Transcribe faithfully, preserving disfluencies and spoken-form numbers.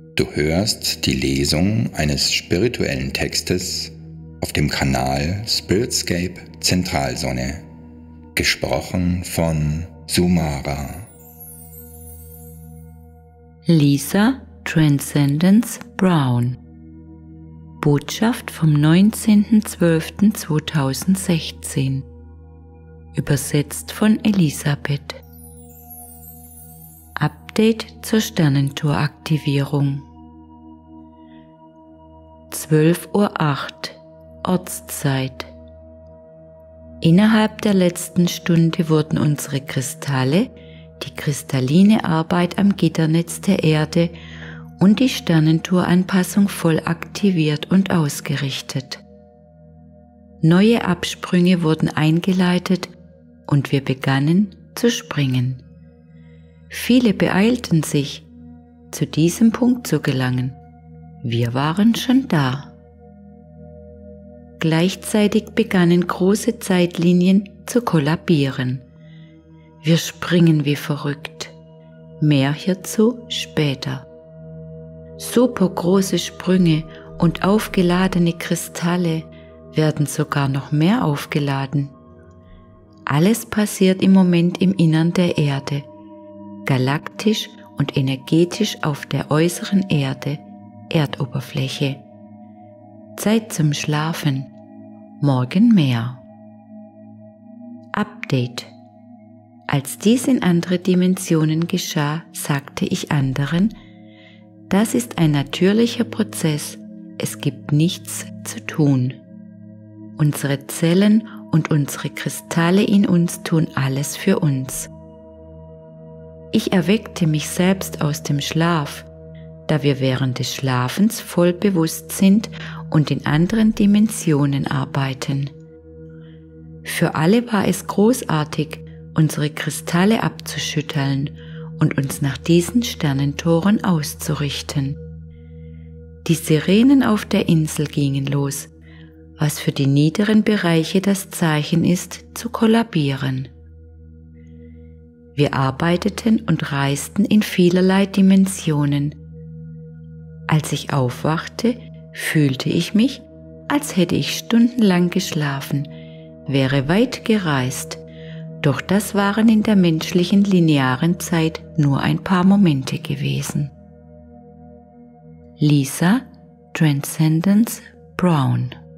Du hörst die Lesung eines spirituellen Textes auf dem Kanal Spiritscape Zentralsonne, gesprochen von Sumara. Lisa Transcendence Brown. Botschaft vom neunzehnten zwölften zweitausendsechzehn. Übersetzt von Elisabeth. Update zur Sternentor-Aktivierung. zwölf Uhr acht Ortszeit. Innerhalb der letzten Stunde wurden unsere Kristalle, die kristalline Arbeit am Gitternetz der Erde und die Sternentor-Anpassung voll aktiviert und ausgerichtet. Neue Absprünge wurden eingeleitet und wir begannen zu springen. Viele beeilten sich, zu diesem Punkt zu gelangen. Wir waren schon da. Gleichzeitig begannen große Zeitlinien zu kollabieren. Wir springen wie verrückt. Mehr hierzu später. Super große Sprünge und aufgeladene Kristalle werden sogar noch mehr aufgeladen. Alles passiert im Moment im Innern der Erde, galaktisch und energetisch auf der äußeren Erde, Erdoberfläche. Zeit zum Schlafen, morgen mehr. Update. Als dies in andere Dimensionen geschah, sagte ich anderen, das ist ein natürlicher Prozess, es gibt nichts zu tun. Unsere Zellen und unsere Kristalle in uns tun alles für uns. Ich erweckte mich selbst aus dem Schlaf, da wir während des Schlafens voll bewusst sind und in anderen Dimensionen arbeiten. Für alle war es großartig, unsere Kristalle abzuschütteln und uns nach diesen Sternentoren auszurichten. Die Sirenen auf der Insel gingen los, was für die niederen Bereiche das Zeichen ist, zu kollabieren. Wir arbeiteten und reisten in vielerlei Dimensionen. Als ich aufwachte, fühlte ich mich, als hätte ich stundenlang geschlafen, wäre weit gereist, doch das waren in der menschlichen linearen Zeit nur ein paar Momente gewesen. Lisa Transcendence Brown.